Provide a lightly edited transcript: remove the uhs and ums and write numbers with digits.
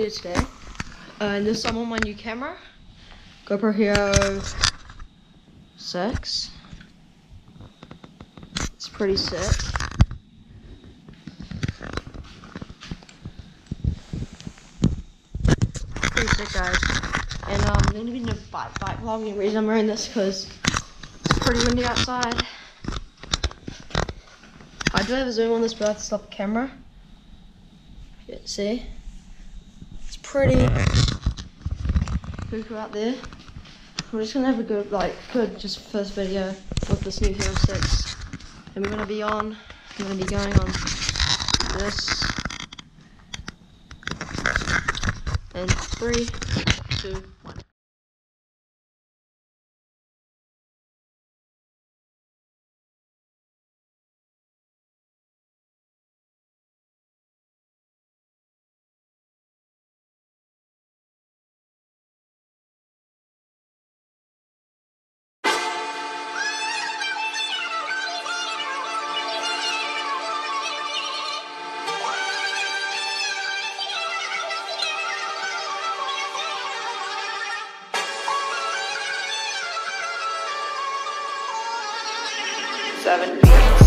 you today. And this I'm on my new camera, GoPro Hero 6. It's pretty sick. Pretty sick, guys. And I'm gonna be doing a bike vlog. The reason I'm wearing this because it's pretty windy outside. I do have a zoom on this, but I have to stop the camera. Yeah, see? It's pretty cuckoo out there. We're just gonna have a good just first video with this new Hero 6. And I'm gonna be going on this in 3, 2, 1. Seven.